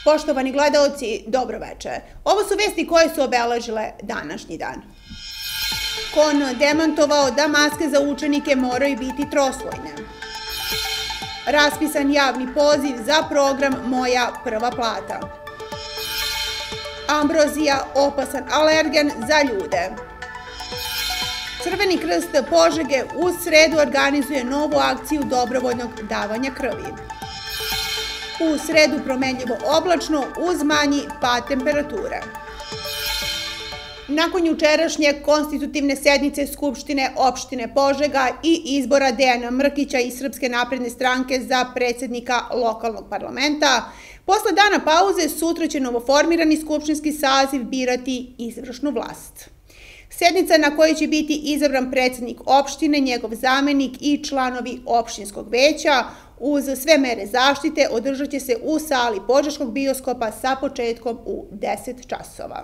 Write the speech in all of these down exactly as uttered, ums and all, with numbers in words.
Poštovani gledaoci, dobro veče. Ovo su vesti koje su obeležile današnji dan. Kon demantovao da maske za učenike moraju biti troslojne. Raspisan javni poziv za program Moja prva plata. Ambrozija, opasan alergen za ljude. Crveni krst Požege u sredu organizuje novu akciju dobrovoljnog davanja krvi. U sredu promenljivo oblačno uz manji pad temperature. Nakon jučerašnje konstitutivne sednice Skupštine opštine Požega i izbora Dejana Mrkića iz Srpske napredne stranke za predsjednika lokalnog parlamenta, posle dana pauze sutra će novoformirani skupštinski saziv birati izvršnu vlast. Sednica na kojoj će biti izabran predsjednik opštine, njegov zamenik i članovi opštinskog veća uz sve mere zaštite održat će se u sali Požeškog bioskopa sa početkom u deset časova.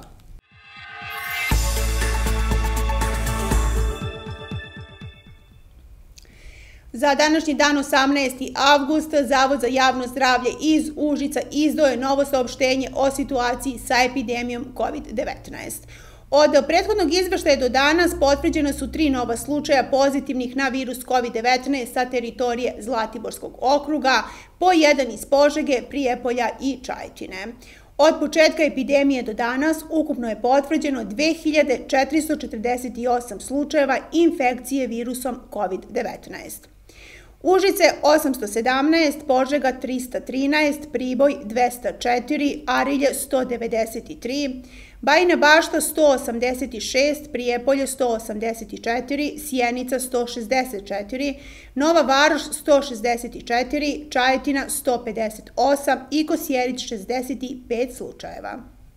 Za današnji dan osamnaesti avgust Zavod za javno zdravlje iz Užica izdao je novo saopštenje o situaciji sa epidemijom kovid devetnaest. Od prethodnog izveštaja do danas potvrđena su tri nova slučaja pozitivnih na virus kovid devetnaest sa teritorije Zlatiborskog okruga, po jedan iz Požege, Prijepolja i Čajetine. Od početka epidemije do danas ukupno je potvrđeno dve hiljade četiristo četrdeset osam slučajeva infekcije virusom kovid devetnaest. Užice osamsto sedamnaest, Požega trista trinaest, Priboj dvesta četiri, Arilje sto devedeset tri, Bajina Bašta sto osamdeset šest, Prijepolje sto osamdeset četiri, Sjenica sto šezdeset četiri, Nova Varoš sto šezdeset četiri, Čajetina sto pedeset osam i Kosjerić šezdeset pet slučajeva.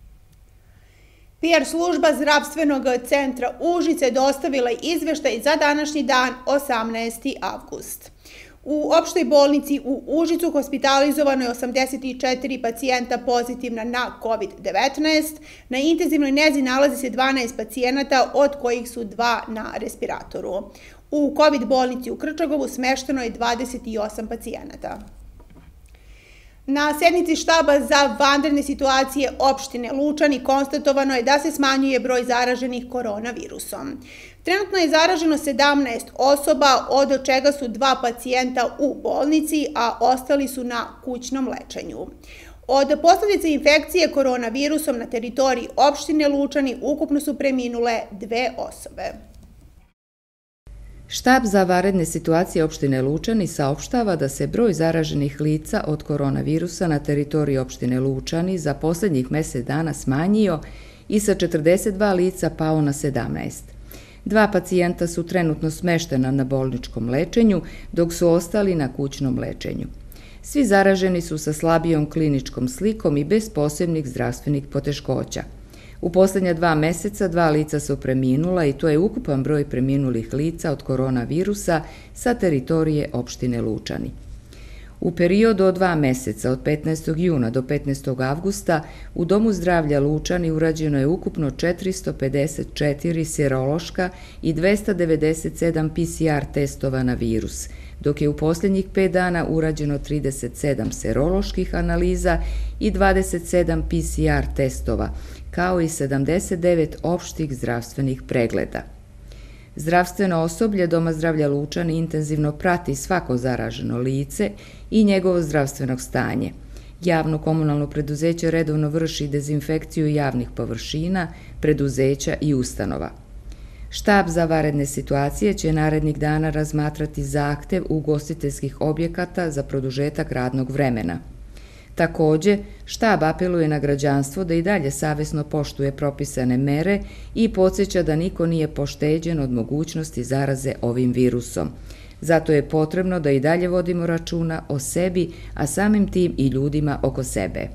P R služba Zdravstvenog centra Užice dostavila je izveštaj za današnji dan osamnaesti avgust. U opštoj bolnici u Užicu hospitalizovano je osamdeset četiri pacijenta pozitivna na kovid devetnaest, na intenzivnoj nezi nalazi se dvanaest pacijenata, od kojih su dva na respiratoru. U kovid bolnici u Krčagovu smešteno je dvadeset osam pacijenata. Na sednici štaba za vanredne situacije opštine Lučani konstatovano je da se smanjuje broj zaraženih koronavirusom. Trenutno je zaraženo sedamnaest osoba, od čega su dva pacijenta u bolnici, a ostali su na kućnom lečenju. Od posljedica infekcije koronavirusom na teritoriji opštine Lučani ukupno su preminule dve osobe. Štab za vanredne situacije opštine Lučani saopštava da se broj zaraženih lica od koronavirusa na teritoriji opštine Lučani za posljednjih mjesec dana smanjio i sa četrdeset dva lica pao na sedamnaest. Dva pacijenta su trenutno smeštena na bolničkom lečenju, dok su ostali na kućnom lečenju. Svi zaraženi su sa slabijom kliničkom slikom i bez posebnih zdravstvenih poteškoća. U posljednja dva meseca dva lica su preminula i to je ukupan broj preminulih lica od koronavirusa sa teritorije opštine Lučani. U periodu od dva meseca, od petnaestog juna do petnaestog avgusta, u Domu zdravlja Lučani urađeno je ukupno četiristo pedeset četiri serološka i dvesta devedeset sedam P C R testova na virus, dok je u posljednjih pet dana urađeno trideset sedam seroloških analiza i dvadeset sedam P C R testova, kao i sedamdeset devet opštih zdravstvenih pregleda. Zdravstveno osoblje Doma zdravlja Lučani intenzivno prati svako zaraženo lice i njegovo zdravstveno stanje. Javno komunalno preduzeće redovno vrši dezinfekciju javnih površina, preduzeća i ustanova. Štab za vanredne situacije će narednih dana razmatrati zahtev ugostiteljskih objekata za produžetak radnog vremena. Također, štab apeluje na građanstvo da i dalje savjesno poštuje propisane mere i podsjeća da niko nije pošteđen od mogućnosti zaraze ovim virusom. Zato je potrebno da i dalje vodimo računa o sebi, a samim tim i ljudima oko sebe.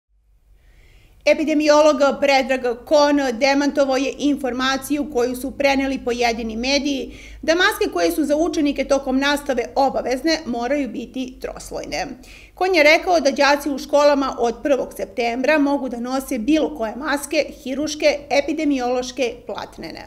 Epidemiolog Predrag Kon demantovao je informaciju koju su preneli pojedini mediji da maske koje su za učenike tokom nastave obavezne moraju biti troslojne. Kon je rekao da đaci u školama od prvog septembra mogu da nose bilo koje maske, hiruške, epidemiološke, platnene.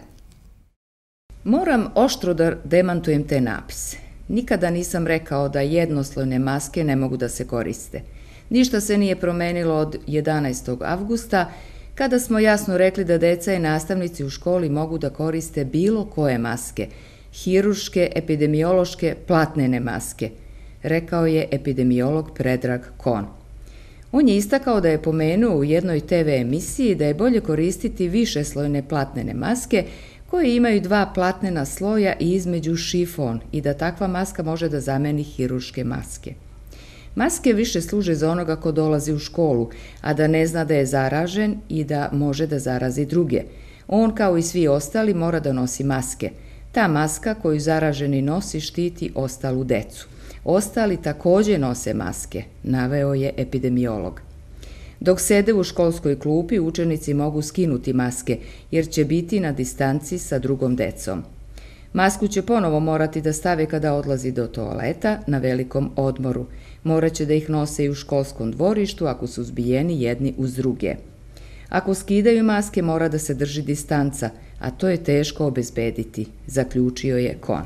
Moram oštro da demantujem te napise. Nikada nisam rekao da jednoslojne maske ne mogu da se koriste. Ništa se nije promenilo od jedanaestog avgusta, kada smo jasno rekli da deca i nastavnici u školi mogu da koriste bilo koje maske, hirurške, epidemiološke, platnene maske, rekao je epidemiolog Predrag Kon. On je istakao da je pomenuo u jednoj te ve emisiji da je bolje koristiti višeslojne platnene maske koje imaju dva platnena sloja i između šifon i da takva maska može da zameni hirurške maske. Maske više služe za onoga ko dolazi u školu, a da ne zna da je zaražen i da može da zarazi druge. On, kao i svi ostali, mora da nosi maske. Ta maska koju zaraženi nosi štiti ostalu decu. Ostali takođe nose maske, naveo je epidemiolog. Dok sede u školskoj klupi, učenici mogu skinuti maske, jer će biti na distanci sa drugom decom. Masku će ponovo morati da stave kada odlazi do toaleta na velikom odmoru. Moraće da ih nose i u školskom dvorištu ako su zbijeni jedni uz druge. Ako skidaju maske, mora da se drži distanca, a to je teško obezbediti, zaključio je Kon.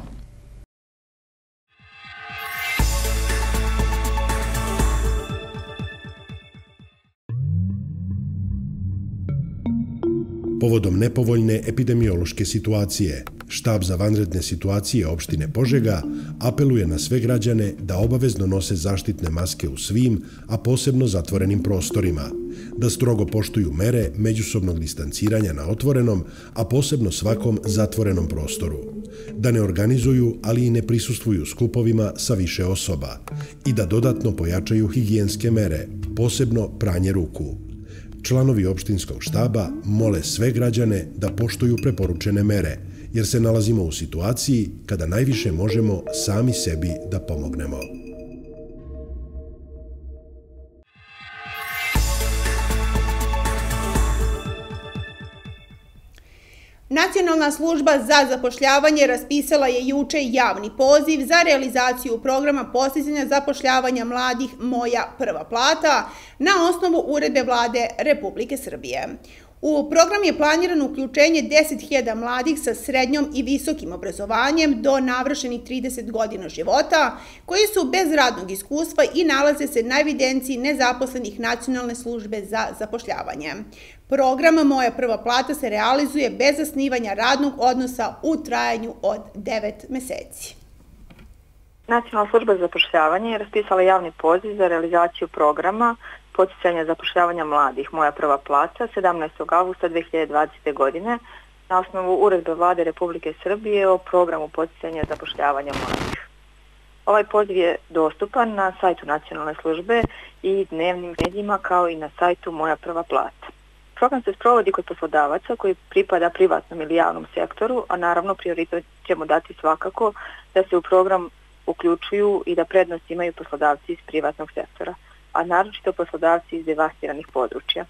Povodom nepovoljne epidemiološke situacije, Štab za vanredne situacije opštine Požega apeluje na sve građane da obavezno nose zaštitne maske u svim, a posebno zatvorenim prostorima, da strogo poštuju mere međusobnog distanciranja na otvorenom, a posebno svakom zatvorenom prostoru, da ne organizuju, ali i ne prisustvuju skupovima sa više osoba i da dodatno pojačaju higijenske mere, posebno pranje ruku. Članovi opštinskog štaba mole sve građane da poštuju preporučene mere, jer se nalazimo u situaciji kada najviše možemo sami sebi da pomognemo. Nacionalna služba za zapošljavanje raspisala je juče javni poziv za realizaciju programa podsticanja zapošljavanja mladih Moja prva plata na osnovu uredbe Vlade Republike Srbije. U program je planirano uključenje deset hiljada mladih sa srednjom i visokim obrazovanjem do navršenih trideset godina života, koji su bez radnog iskustva i nalaze se na evidenciji nezaposlenih Nacionalne službe za zapošljavanje. Program Moja prva plata se realizuje bez zasnivanja radnog odnosa u trajanju od devet meseci. Nacionalna služba za zapošljavanje je raspisala javni poziv za realizaciju programa podsticanja zapošljavanja mladih Moja prva plata sedamnaestog avgusta dve hiljade dvadesete. godine na osnovu uredbe Vlade Republike Srbije o programu podsticanja zapošljavanja mladih. Ovaj poziv je dostupan na sajtu Nacionalne službe i dnevnim medijima kao i na sajtu Moja prva plata. Program se sprovodi kod poslodavaca koji pripada privatnom ili javnom sektoru, a naravno prioritet ćemo dati svakako da se u program uključuju i da prednost imaju poslodavci iz privatnog sektora, a naročito poslodavci iz devastiranih područja.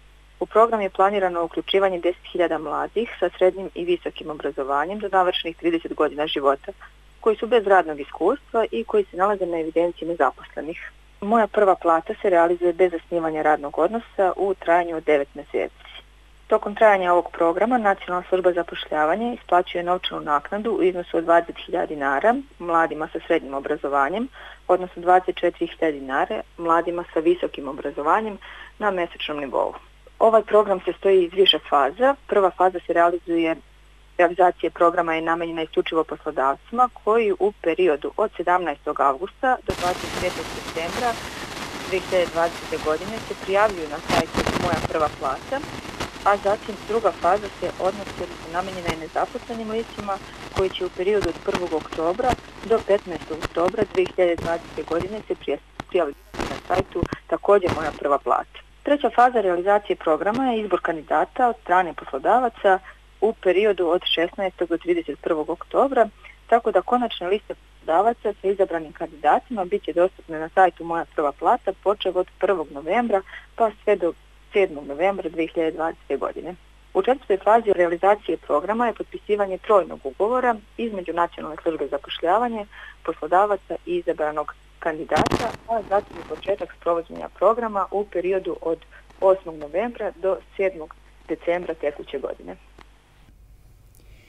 U program je planirano uključivanje deset hiljada mladih sa srednjim i visokim obrazovanjem do navršenih trideset godina života, koji su bez radnog iskustva i koji se nalaze na evidenciji nezaposlenih. Moja prva plata se realizuje bez zasnivanja radnog odnosa u trajanju od devet meseci. Tokom trajanja ovog programa Nacionalna služba za zapošljavanje isplaćuje novčanu naknadu u iznosu od dvadeset hiljada dinara mladima sa srednjim obrazovanjem, odnosno dvadeset četiri hiljade dinara mladima sa visokim obrazovanjem na mesečnom nivou. Ovaj program se stoji iz više faza. Prva faza se realizuje Realizacija programa je namenjena isključivo poslodavcima koji u periodu od sedamnaestog avgusta do dvadeset petog septembra dve hiljade dvadesete. godine se prijavljuju na sajtu Moja prva plata, a zatim druga faza se odnosi namenjena je nezaposlenim licima koji će u periodu od prvog oktobra do petnaestog oktobra dve hiljade dvadesete. godine se prijavljuju na sajtu također Moja prva plata. Treća faza realizacije programa je izbor kandidata od strane poslodavaca u periodu od šesnaestog do trideset prvog oktobra, tako da konačne liste poslodavaca sa izabranim kandidatima bit će dostupne na sajtu Moja prva plata počev od prvog novembra pa sve do sedmog novembra dve hiljade dvadesete. godine. U četvrtoj fazi realizacije programa je potpisivanje trojnog ugovora između Nacionalne službe za zapošljavanje, poslodavaca i izabranog kandidata, a zatim je početak sprovođenja programa u periodu od osmog novembra do sedmog decembra tekuće godine.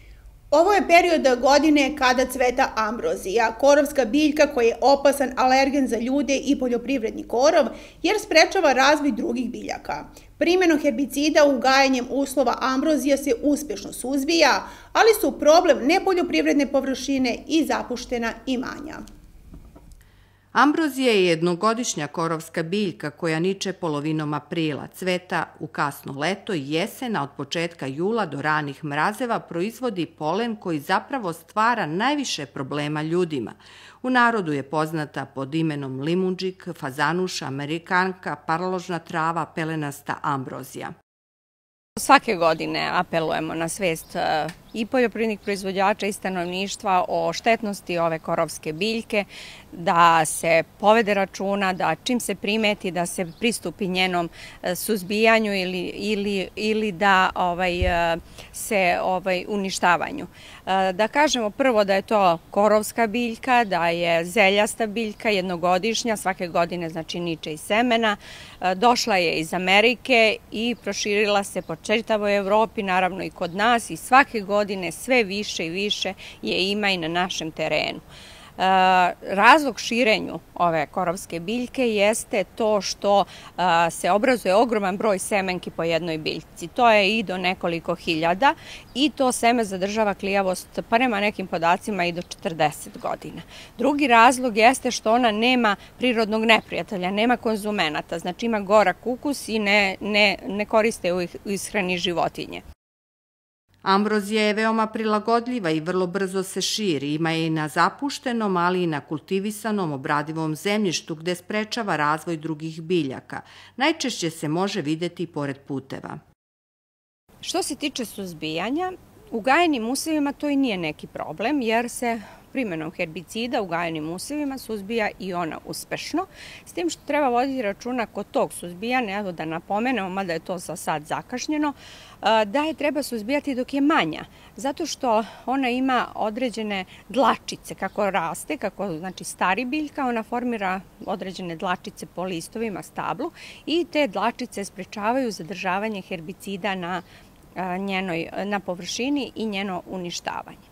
Ovo je period godine kada cveta ambrozija, korovska biljka koja je opasan alergen za ljude i poljoprivredni korov jer sprečava razvoj drugih biljaka. Primjenom herbicida uzgajanjem uslova ambrozija se uspješno suzbija, ali su problem nepoljoprivredne površine i zapuštena imanja. Ambrozija je jednogodišnja korovska biljka koja niče polovinom aprila, cveta u kasno leto i jesen, a od početka jula do ranih mrazeva proizvodi polen koji zapravo stvara najviše problema ljudima. U narodu je poznata pod imenom limundžik, fazanuša, amerikanka, paraložna trava, pelenasta ambrozija. Svake godine apelujemo na svest i poljoprivrednih proizvođača i stanovništva o štetnosti ove korovske biljke, da se povede računa, da čim se primeti da se pristupi njenom suzbijanju ili, ili, ili da ovaj, se ovaj, uništavanju. Da kažemo prvo da je to korovska biljka, da je zeljasta biljka, jednogodišnja, svake godine znači niče iz semena, došla je iz Amerike i proširila se po čitavoj Evropi, naravno i kod nas, i svake godine sve više i više je ima i na našem terenu. Razlog širenju ove korovske biljke jeste to što se obrazuje ogroman broj semenki po jednoj biljci. To je i do nekoliko hiljada i to seme zadržava klijavost, pa nema nekim podacima i do četrdeset godina. Drugi razlog jeste što ona nema prirodnog neprijatelja, nema konzumenata, znači ima gorak ukus i ne, ne, ne koriste u ishrani životinje. Ambrozija je veoma prilagodljiva i vrlo brzo se širi. Ima je i na zapuštenom, ali i na kultivisanom obradivom zemljištu gde sprečava razvoj drugih biljaka. Najčešće se može videti pored puteva. Što se tiče suzbijanja, u gajenim usevima to i nije neki problem jer se primjenom herbicida u gajenim usevima suzbija i ona uspešno. S tim što treba voditi računa kod tog suzbijanja, evo da napomenemo, mada je to za sad zakašnjeno, da je treba suzbijati dok je manja, zato što ona ima određene dlačice kako raste, kako znači stari biljka, ona formira određene dlačice po listovima, stablu i te dlačice sprečavaju zadržavanje herbicida na njenoj, na površini i njeno uništavanje.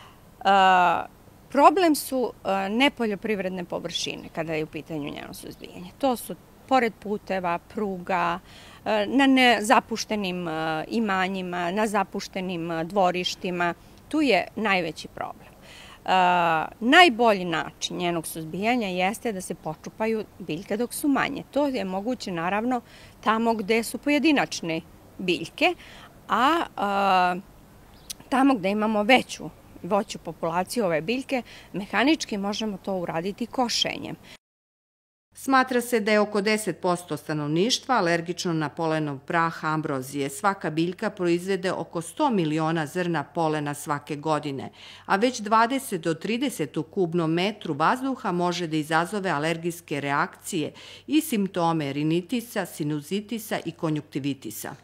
Problem su nepoljoprivredne površine kada je u pitanju njeno suzbijanje. To su pored puteva, pruga, na nezapuštenim imanjima, na zapuštenim dvorištima. Tu je najveći problem. Najbolji način njenog suzbijanja jeste da se počupaju biljke dok su manje. To je moguće naravno tamo gde su pojedinačne biljke, a tamo gde imamo veću voću populaciju ove biljke, mehanički možemo to uraditi košenjem. Smatra se da je oko deset posto stanovništva alergično na polenov prah ambrozije. Svaka biljka proizvede oko sto miliona zrna polena svake godine, a već dvadeset do trideset u kubnom metru vazduha može da izazove alergijske reakcije i simptome rinitisa, sinuzitisa i konjuktivitisa.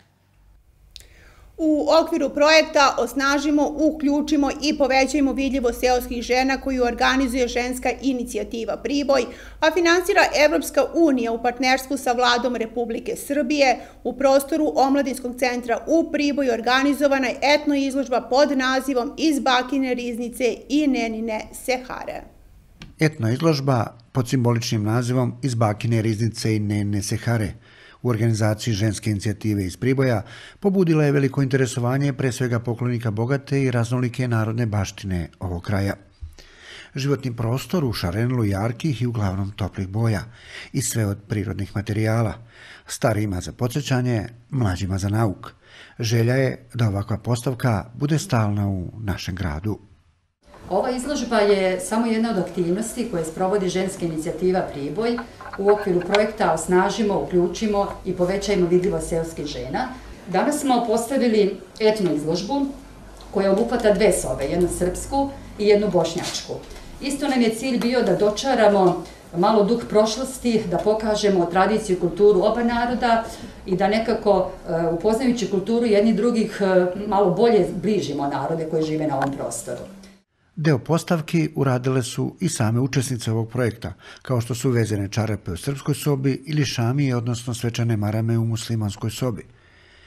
U okviru projekta Osnažimo, uključimo i povećajmo vidljivost seoskih žena koju organizuje Ženska inicijativa Priboj, a finansira Evropska unija u partnerstvu sa Vladom Republike Srbije, u prostoru Omladinskog centra u Priboju organizovana je etno izložba pod nazivom Iz bakine riznice i Nenine Sehare. Etno izložba pod simboličnim nazivom Iz bakine riznice i Nenine Sehare u organizaciji Ženske inicijative iz Priboja pobudila je veliko interesovanje pre svega poklonika bogate i raznolike narodne baštine ovog kraja. Životni prostor u šarenlu jarkih i uglavnom toplih boja i sve od prirodnih materijala, starijima za podsjećanje, mlađima za nauk. Želja je da ovakva postavka bude stalna u našem gradu. Ova izložba je samo jedna od aktivnosti koje sprovodi Ženska inicijativa Priboj u okviru projekta Osnažimo, uključimo i povećajmo vidljivost seoskih žena. Danas smo postavili etno izložbu koja obuhvata dve sobe, jednu srpsku i jednu bošnjačku. Isto nam je cilj bio da dočaramo malo duh prošlosti, da pokažemo tradiciju i kulturu oba naroda i da nekako upoznajući kulturu jednih drugih malo bolje bližimo narode koji žive na ovom prostoru. Deo postavki uradile su i same učesnice ovog projekta, kao što su vezene čarape u srpskoj sobi ili šamije, odnosno svečane marame u muslimanskoj sobi.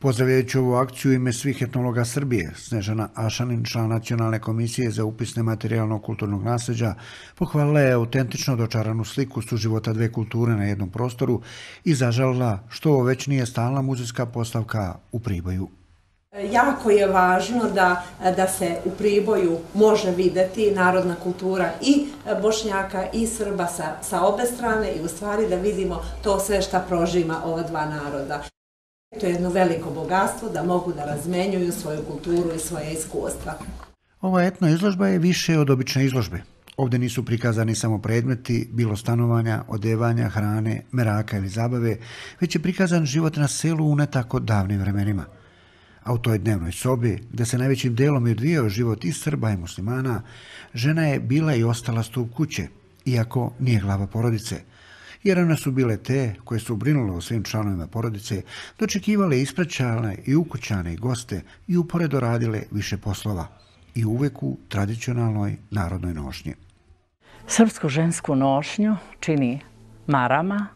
Pozdravljajući ovu akciju ime svih etnologa Srbije, Snežana Ašanin, član Nacionalne komisije za upis nematerijalnog kulturnog nasleđa, pohvalila je autentično dočaranu sliku suživota dve kulture na jednom prostoru i zažalila što ovo već nije stalna muzejska postavka u Priboju. Jako je važno da, da se u Priboju može videti narodna kultura i Bošnjaka i Srba sa, sa obe strane i u stvari da vidimo to sve šta prožima ova dva naroda. To je jedno veliko bogatstvo da mogu da razmenjuju svoju kulturu i svoje iskustva. Ova etno izložba je više od obične izložbe. Ovdje nisu prikazani samo predmeti, bilo stanovanja, odevanja, hrane, meraka ili zabave, već je prikazan život na selu u ne tako davnim vremenima. A u toj dnevnoj sobi, gde se najvećim delom je odvijao život i Srba i muslimana, žena je bila i ostala stup kuće, iako nije glava porodice, jer one su bile te koje su brinule o svim članovima porodice, dočekivale ispraćane i ukućane i goste i uporedo radile više poslova i uvek u tradicionalnoj narodnoj nošnji. Srpsku žensku nošnju čini marama,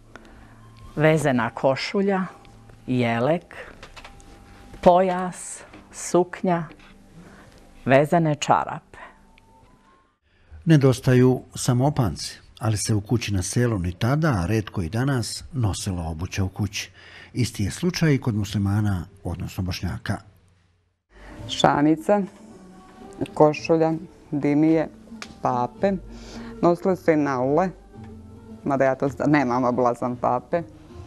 vezena košulja, jelek, pojas, suknja, vezane čarape. Nedostaju samo opanci, ali se u kući na selu ni tada, a retko i danas, nosila obuća u kući. Isti je slučaj i kod muslimana, odnosno Bošnjaka. Šanica, košulja, dimije, pape, nosile su i naule, mada ja to nemam, obila sam pape.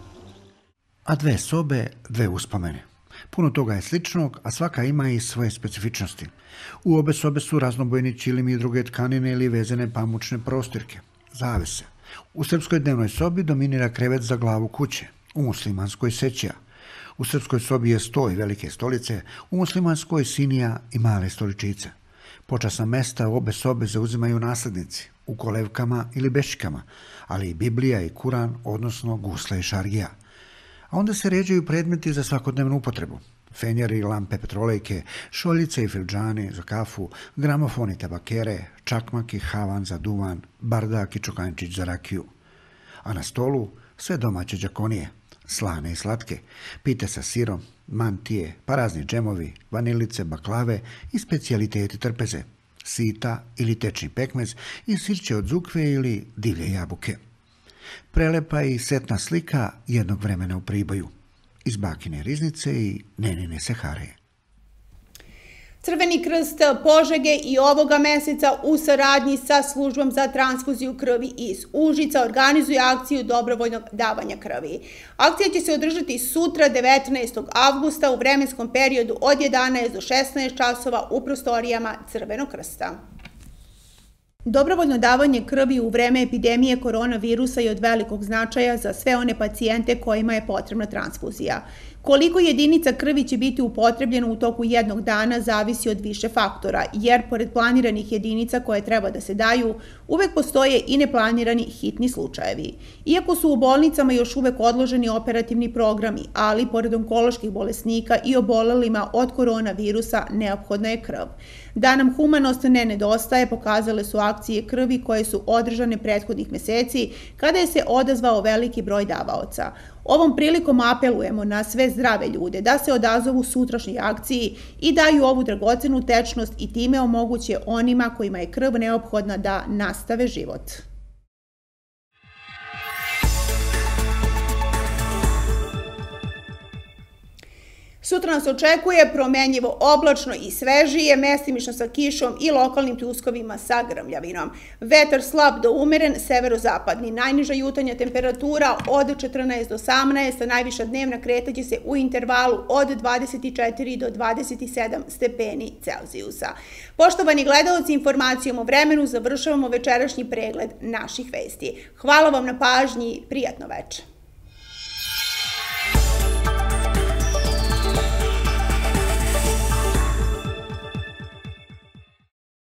A dve sobe, dve uspomene. Puno toga je sličnog, a svaka ima i svoje specifičnosti. U obe sobe su raznobojni ćilimi i druge tkanine ili vezene pamučne prostirke, zavese. U srpskoj dnevnoj sobi dominira krevet za glavu kuće, u muslimanskoj sećija. U srpskoj sobi je sto i velike stolice, u muslimanskoj sinija i male stoličice. Počasna mesta u obe sobe zauzimaju naslednici, u kolevkama ili bešikama, ali i Biblija i Kuran, odnosno gusla i šargija. A onda se ređaju predmeti za svakodnevnu upotrebu. Fenjeri, lampe, petrolejke, šoljice i filđani za kafu, gramofon i tabakere, čakmak i havan za duvan, bardak i čokančić za rakiju. A na stolu sve domaće đakonije, slane i slatke, pite sa sirom, mantije, pa razni džemovi, vanilice, baklave i specijaliteti trpeze, sita ili tečni pekmez i sirće od zukve ili divlje jabuke. Prelepa i setna slika jednog vremena u Priboju, iz Bakine riznice i Nenine Sehare. Crveni krst Požege i ovoga meseca u saradnji sa službom za transfuziju krvi iz Užica organizuje akciju dobrovoljnog davanja krvi. Akcija će se održati sutra devetnaestog avgusta u vremenskom periodu od jedanaest do šesnaest časova u prostorijama Crvenog krsta. Dobrovoljno davanje krvi u vreme epidemije koronavirusa je od velikog značaja za sve one pacijente kojima je potrebna transfuzija. Koliko jedinica krvi će biti upotrebljeno u toku jednog dana zavisi od više faktora, jer pored planiranih jedinica koje treba da se daju, uvek postoje i neplanirani hitni slučajevi. Iako su u bolnicama još uvek odloženi operativni programi, ali pored onkoloških bolesnika i obolelima od koronavirusa neophodna je krv. Da nam humanost ne nedostaje, pokazale su akcije krvi koje su održane prethodnih meseci, kada je se odazvao veliki broj davaoca. Ovom prilikom apelujemo na sve zdrave ljude da se odazovu sutrašnjoj akciji i daju ovu dragocenu tečnost i time omoguće onima kojima je krv neophodna da nastave život. Sutra nas očekuje promenljivo oblačno i svežije, mestimično sa kišom i lokalnim pljuskovima sa grmljavinom. Vetar slab do umeren, severozapadni. Najniža jutarnja temperatura od četrnaest do osamnaest, a najviša dnevna kretaće se u intervalu od dvadeset četiri do dvadeset sedam stepeni Celzijusa. Poštovani gledaoci, informacijom o vremenu završavamo večerašnji pregled naših vesti. Hvala vam na pažnji, prijatno večer.